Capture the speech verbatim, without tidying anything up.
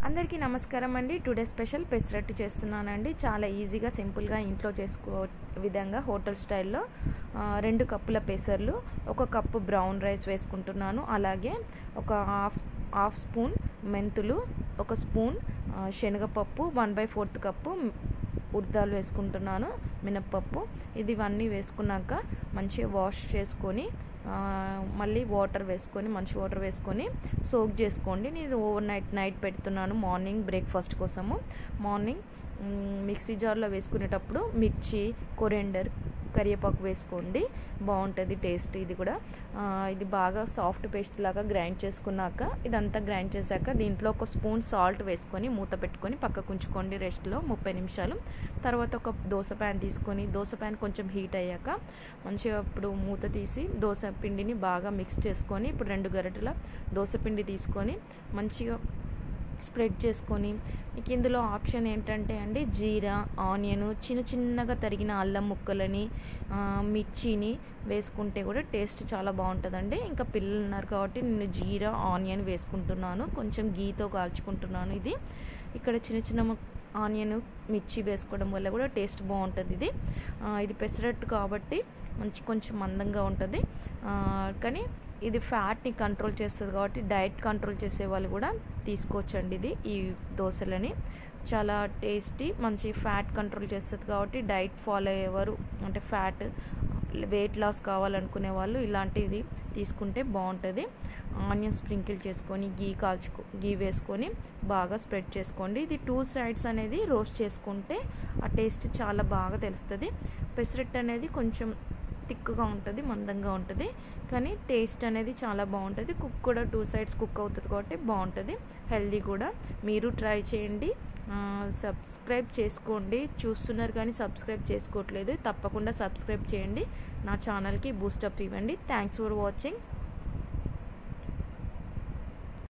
అందరికీ నమస్కారం అండి. టుడే స్పెషల్ పెసరట్టు చేస్తున్నానండి. చాలా ఈజీగా సింపుల్గా ఇంట్లో చేసుకో విధంగా హోటల్ స్టైల్లో రెండు కప్పుల పెసర్లు, ఒక కప్పు బ్రౌన్ రైస్ వేసుకుంటున్నాను. అలాగే ఒక హాఫ్ హాఫ్ స్పూన్ మెంతులు, ఒక స్పూన్ శనగపప్పు, వన్ బై ఫోర్త్ కప్పు ఉర్దాలు వేసుకుంటున్నాను, మినప్పప్పు. ఇది ఇవన్నీ వేసుకున్నాక మంచిగా వాష్ చేసుకొని మళ్ళీ వాటర్ వేసుకొని మంచి వాటర్ వేసుకొని సోక్ చేసుకోండి. నేను ఓవర్ నైట్ నైట్ పెడుతున్నాను మార్నింగ్ బ్రేక్ఫాస్ట్ కోసము. మార్నింగ్ మిక్సీ జార్లో వేసుకునేటప్పుడు మిర్చి, కొరియండర్, కరివేపాకు వేసుకోండి, బాగుంటుంది టేస్ట్. ఇది కూడా ఇది బాగా సాఫ్ట్ పేస్ట్ లాగా గ్రైండ్ చేసుకున్నాక ఇదంతా గ్రైండ్ చేశాక దీంట్లో ఒక స్పూన్ సాల్ట్ వేసుకొని మూత పెట్టుకొని పక్కకు ఉంచుకోండి రెస్ట్లో ముప్పై నిమిషాలు. తర్వాత ఒక దోశ ప్యాన్ తీసుకొని దోశ ప్యాన్ కొంచెం హీట్ అయ్యాక మంచిగా ఇప్పుడు మూత తీసి దోశ పిండిని బాగా మిక్స్ చేసుకొని ఇప్పుడు రెండు గరిటెల దోశ పిండి తీసుకొని మంచిగా స్ప్రెడ్ చేసుకొని మీకు ఇందులో ఆప్షన్ ఏంటంటే అండి జీరా, ఆనియన్, చిన్న చిన్నగా తరిగిన అల్లం ముక్కలని, మిర్చిని వేసుకుంటే కూడా టేస్ట్ చాలా బాగుంటుందండి. ఇంకా పిల్లలు ఉన్నారు కాబట్టి నేను జీరా, ఆనియన్ వేసుకుంటున్నాను, కొంచెం గీతో కాల్చుకుంటున్నాను. ఇది ఇక్కడ చిన్న చిన్న ఆనియన్, మిర్చి వేసుకోవడం వల్ల కూడా టేస్ట్ బాగుంటుంది. ఇది ఇది పెసరట్టు కాబట్టి మంచి కొంచెం మందంగా ఉంటుంది, కానీ ఇది ఫ్యాట్ని కంట్రోల్ చేస్తుంది కాబట్టి డైట్ కంట్రోల్ చేసే వాళ్ళు కూడా తీసుకోవచ్చండి. ఇది ఈ దోశలని చాలా టేస్టీ, మంచి ఫ్యాట్ కంట్రోల్ చేస్తుంది కాబట్టి డైట్ ఫాలో అయ్యేవారు, అంటే ఫ్యాట్ వెయిట్ లాస్ కావాలనుకునే వాళ్ళు ఇలాంటిది తీసుకుంటే బాగుంటుంది. ఆనియన్ స్ప్రింకిల్ చేసుకొని గీ కాల్చుకో గీ వేసుకొని బాగా స్ప్రెడ్ చేసుకోండి. ఇది టూ సైడ్స్ అనేది రోస్ట్ చేసుకుంటే ఆ టేస్ట్ చాలా బాగా తెలుస్తుంది. పెసరట్టు అనేది కొంచెం థిక్గా ఉంటుంది, మందంగా ఉంటుంది, కానీ టేస్ట్ అనేది చాలా బాగుంటుంది. కుక్ కూడా టూ సైడ్స్ కుక్ అవుతుంది కాబట్టి బాగుంటుంది, హెల్దీ కూడా. మీరు ట్రై చేయండి, సబ్స్క్రైబ్ చేసుకోండి. చూస్తున్నారు కానీ సబ్స్క్రైబ్ చేసుకోవట్లేదు, తప్పకుండా సబ్స్క్రైబ్ చేయండి, నా ఛానల్కి బూస్టప్ ఇవ్వండి. Thanks for watching.